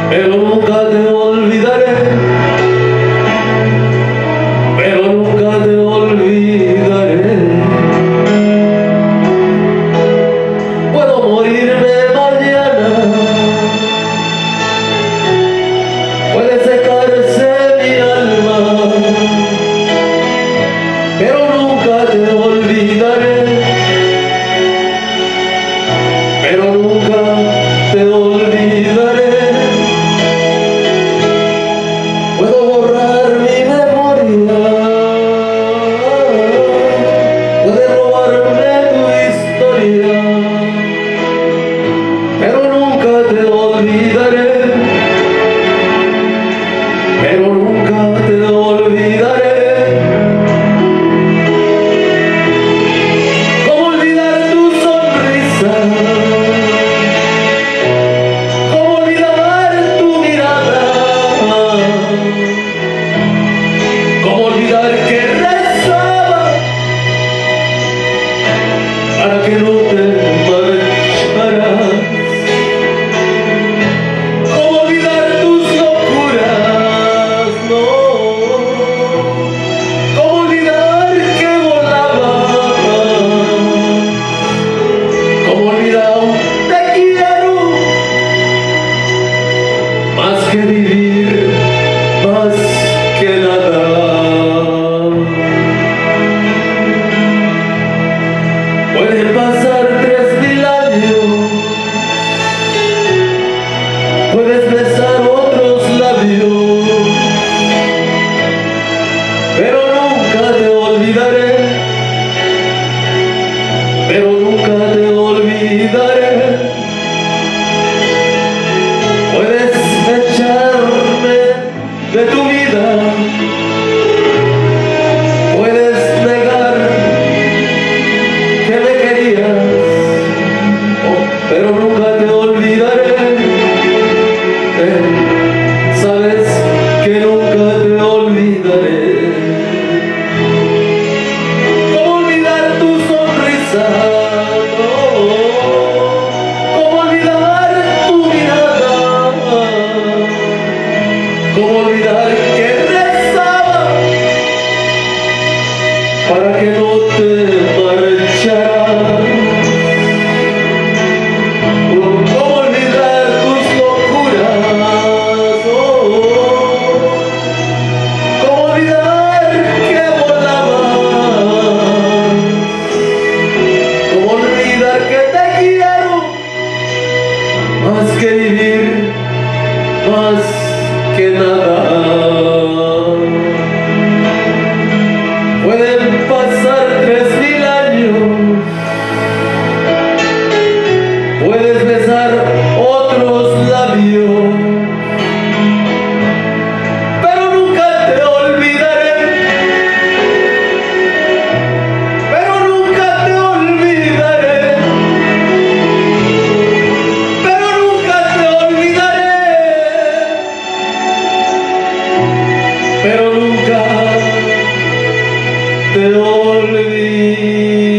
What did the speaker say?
pero nunca te olvidaré, pero nunca te olvidaré. Puedo morirme mañana, puede secarse mi alma, pero nunca te olvidaré, pero nunca te olvidaré. Puedo borrar mi memoria, puede robarme tu historia, pero nunca te olvidaré, pero nunca te olvidaré. ¿Cómo olvidar tu sonrisa? ¿Cómo olvidar tu mirada? ¿Cómo olvidar que rezaba para que no te marcharas? ¿Cómo olvidar tus locuras? No. ¿Cómo olvidar que volaba? ¿Cómo olvidar un te quiero? Más que vivir, más que nada. Pueden pasar 3000 años, puedes besar otros labios, pero nunca te olvidaré, pero nunca te olvidaré. Puedes echarme de tu vida, puedes negar que me querías, pero nunca te olvidaré. Sabes que nunca te olvidaré. ¿Cómo olvidar tu sonrisa? No. ¿Cómo olvidar tu mirada? ¿Cómo olvidar que rezaba para que no te marcharas? ¿Cómo olvidar tus locuras? ¿Cómo olvidar que volabas? ¿Cómo olvidar que te quiero? Más que vivir, más que nada. Pueden pasar 3000 años, puedes besar otros labios, pero nunca te olvidaré, pero nunca te olvidaré, pero nunca te olvidaré, pero nunca te olvidaré.